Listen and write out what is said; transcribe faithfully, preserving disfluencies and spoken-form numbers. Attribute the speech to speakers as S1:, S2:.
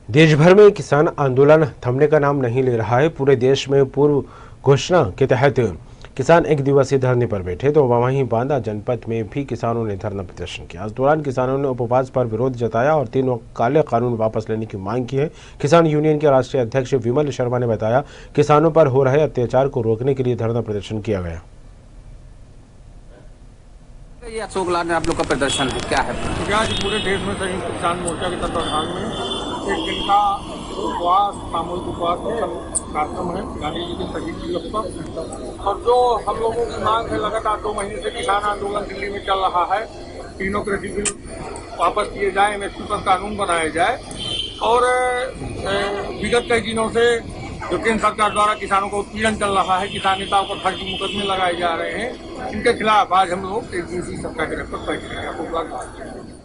S1: देश भर में किसान आंदोलन थमने का नाम नहीं ले रहा है। पूरे देश में पूर्व घोषणा के तहत किसान एक दिवसीय धरने पर बैठे तो वहीं बांदा जनपद में भी किसानों ने धरना प्रदर्शन किया। इस दौरान किसानों ने उपवास पर विरोध जताया और तीनों काले कानून वापस लेने की मांग की है। किसान यूनियन के राष्ट्रीय अध्यक्ष विमल शर्मा ने बताया, किसानों पर हो रहे अत्याचार को रोकने के लिए धरना प्रदर्शन किया गया।
S2: ये अशोक लाल आप लोग का प्रदर्शन है, क्या है?
S3: आज पूरे देश में संयुक्त किसान मोर्चा के तत्वाधान में एक दिन का उपवास, सामूहिक उपवास कार्यक्रम है गांधी जी के शहीद दिवस पर। और जो हम लोगों की मांग है, लगातार दो महीने से किसान आंदोलन दिल्ली में चल रहा है। तीनों कृषि बिल वापस किए जाए, एमएसपी पर कानून बनाया जाए और विगत कई दिनों से जो केंद्र सरकार द्वारा किसानों को उत्पीड़न चल रहा है, किसान नेताओं पर फर्जी मुकदमे लगाए जा रहे हैं, इनके खिलाफ आज हम लोग एक दिवसीय सत्याग्रह पर बैठे हैं।